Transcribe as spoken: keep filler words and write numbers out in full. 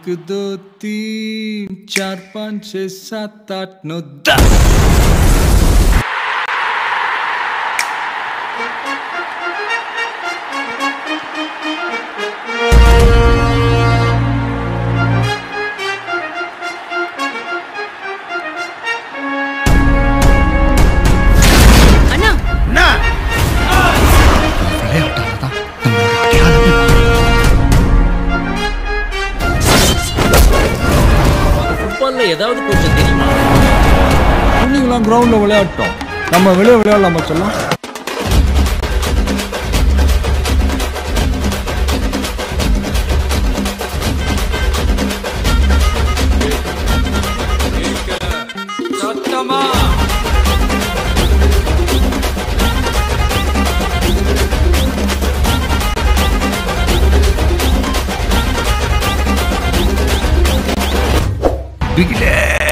एक दो तीन चार पाँच छः सात आठ नौ दस ஏதாவது கொஞ்சம் தெரியுமா? நீங்களாம் கிரவுண்ட்ல விளையாட்டோம், நம்ம வெளியே விளையாடலாமா சொல்லலாம்? Big